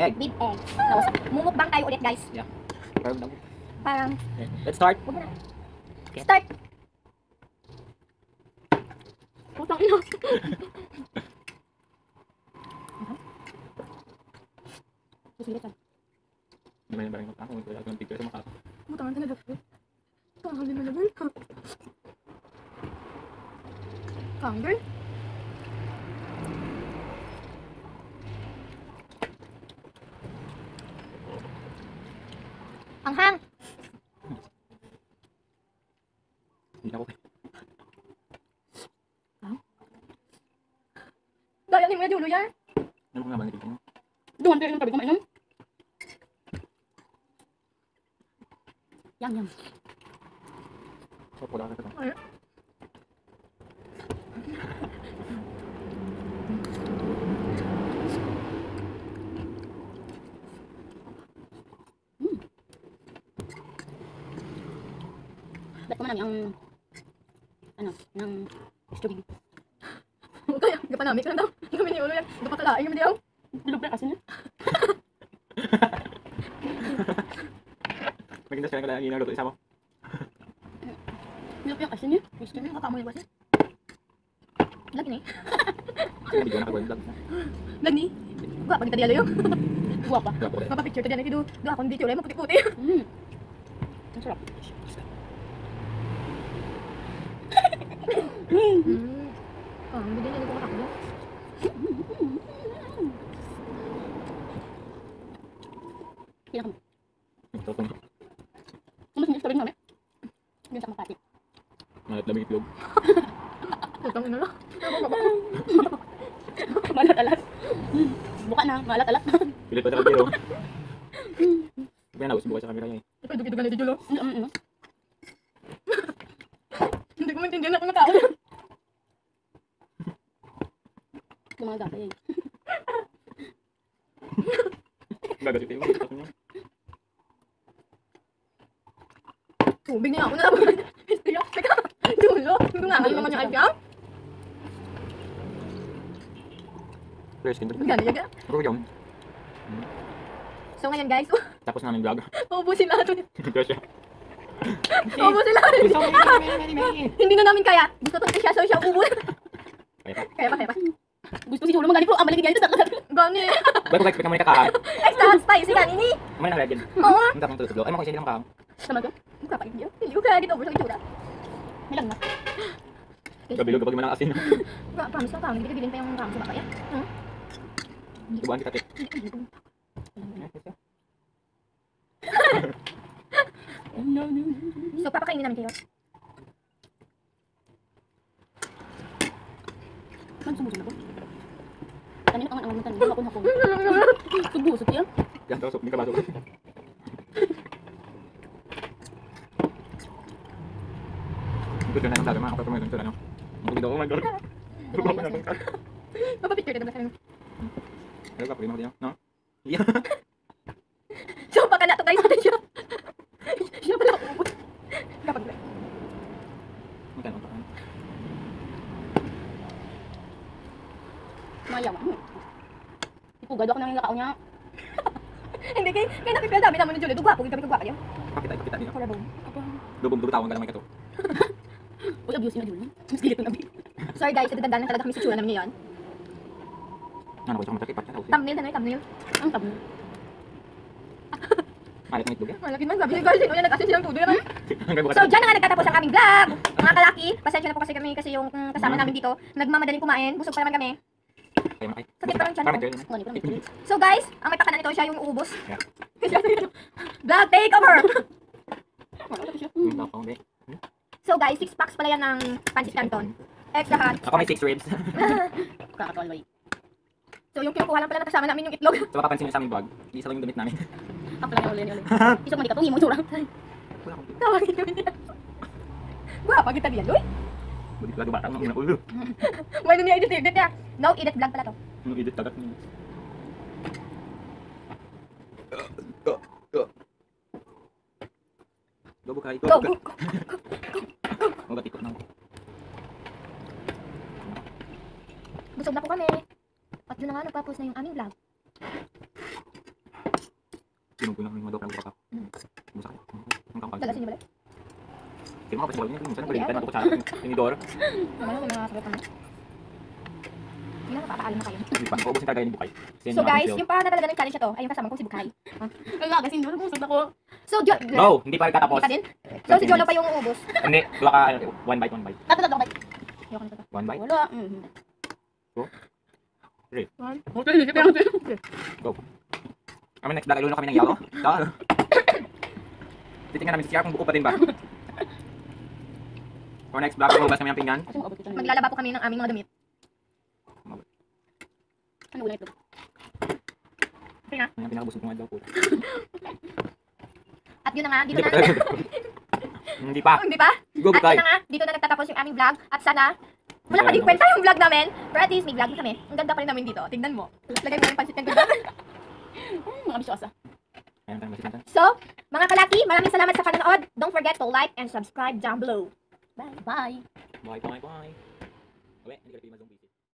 egg. With egg. Tapos, mumukbang tayo ulit, guys. Yeah. Parang, Okay. Let's start. huwag mo na. Okay. Start! Putang ina. Susilit ka. Hindi mo yung ako. Wala akong picture sa mukha. Putang ina talaga. Tanghali na naman. Kangal? Anghang! Hindi ako. Dahil yung medyo ulo yan. Ano ko nga ba nagiging mo? Duman tayo ng tabi ko mainom. Yum, yum. So, pula ka ito. Ay. Ba't ko man ang ano, ng strawberry. Kaya, hindi pa namin ka na daw. Hindi kami ni ulo yan. Hindi pa talaing kami daw. Bilog na kasi niya. Maganda siya lang ginagawa ito isa mo. Bilog yung kasi niya. Gusto niya, nakakamoy kasi. Lagi na eh. Kasi video na kagawin vlog na. Lagi ni. Gua, pag kita dialo yun. Gua pa. Gwapo rin. Mapapicture ta dyan. Do akong dito ulit, maputi-puti. Ang sarap. Hindi din nila kumakakbo. Pinakam. Ito kung Mas hindi sabihin namin. Yun sa Makati. malat lamig itlog. Putang ina na. Malat-alat. Buka na, malat-alat. Pilit pa sa kabiro. Kaya nausbo ka sa camera niya eh. Ito, dugid-dugan na dito, lo. Hindi ko maintindihan ako ng tao. Yung mga gapay eh. Gagalit kayo. Ito niya. Tubig niya ako na lang. Teka, dulo. Dungangan naman yung iPhone. First skin. Gano'n yan. Ako yun. So ngayon guys, Tapos namin vlog. uubusin lahat. Kasi Uubusin lahat. Hindi na namin kaya. Gusto to siya, so siya ubus. kaya pa. Kaya pa. Gusto si Julo magaling pero ang balik niya ito sa gani. Ba't ko expect naman kakain? Extra hot spicy kan ini. May nang legend. Oo. Ang tapang tulog. Ay mo kasi hindi lang kaam. Sama ko. Mukha pa niyo. Hindi ko kaya dito over sa itsura. May lang na. Gabilog kapag manang asin. Promise ka pang, hindi ka bilhin pa yung promise ba kaya? Tubuan kita tek. So papakainin namin kayo. Man sumusunod ako. Kanina ang angan tanong ako hapon. Subusot yan. Yan daw, hindi ka baso. Ito na lang sabi mga kapatid mo ito na. Ang video ko mag-gawin. Papapicture ka naman. Ano ka, pwede mo din, no? Yeah. So baka na to guys natin siya. Siya pala ubos. Kapag Magkano pa? mayawa mo. Ipugado ako nang nakao niya. Hindi kay nakipil dami naman ni Julie. Dugwapo kami kagwapo yan. Pakita din. Para bong. Dubog tawang ka naman ito. Uy, abuse na Julie. Mas gilit na nabi. Sorry guys, katagandaan lang talaga kami sa tsura namin ngayon. Ano ko sa matakip pa siya. Thumbnail na thumbnail. Ang thumbnail. Malit ng itlog yan. Malaki man, sabi niyo guys, sino yan nag-assist silang tudo naman. Hanggang bukas. So, dyan na nga nagtatapos ang aming vlog. Mga kalaki, pasensya na po kasi yung kasama namin dito. Nagmamadaling kumain, busog pa naman kami. Kayo na kayo. Sakit pa lang tiyan ko. Parang ito yun. Oh, hindi pa naman. So guys, ang may pakanan nito siya yung uubos. Yeah. Vlog takeover! Tapang, be. So guys, 6 packs pala yan ng pancit canton. Extra hot. Ako may 6 ribs. Kakatol ba So yung kinukuha lang pala na kasama namin yung itlog. So mapapansin nyo sa aming vlog, isa lang yung damit namin. Ako lang yung ulit. Isang manika, tungi mo tsura. Tawagin kami niya. Guwapa kita diyan, doy. Buti pala dumatang ng unang ulo. May nun niya edit niya. No edit vlog pala to. Nung edit tagat niya. Go bukay. Go, go, go. Magat ikot na. Busog na po kami. At yun na nga, nagpa-post na yung aming vlog. Sinubo na yung madok na buka. Busa kayo. Ang kakal. Lagasin niyo ba? Kaya mga kapasibol niya, minsan nagalitan na ito sa tinidor. Ano may mga sagot naman. Hindi na napapaalam na kayo. Hindi pa, paubusin talaga yung bukay. So guys, yung pa na talaga ng challenge na to, ay yung kasama kong si Bukay. Lagasin niyo, nagusod ako. So, No, hindi pa rin tatapos. pa din? So si Jolo pa yung uubos. Hindi, dua ka, one bite. Tatlo bite. Ayoko na to. One bite. Wala. Three. Okay, sige pero. Go. Kami next vlog, na kami ng yalo. Tara. Titingnan namin si Sierra kung buko pa din ba. For next vlog, magbas kami ng pinggan. Maglalaba po kami ng aming mga damit. Ano ulit ito? Okay na. Ang pinakabusog ko nga daw po. At yun na nga, dito Hindi na. pa tayo. Hindi pa. Hindi pa? Go At bukay. yun na nga, dito na nagtatapos yung aming vlog. At sana, wala pa din kwenta yung vlog namin. Pero at least may vlog kami. Ang ganda pa rin namin dito. Tignan mo. Lagay mo yung pansit ng ganda. Mga bisyosa. Ayan tayo masikantan. So, mga kalaki, maraming salamat sa panonood. Don't forget to like and subscribe down below. Bye. Bye. Bye. Uwe, hindi ka na pinag-zoom.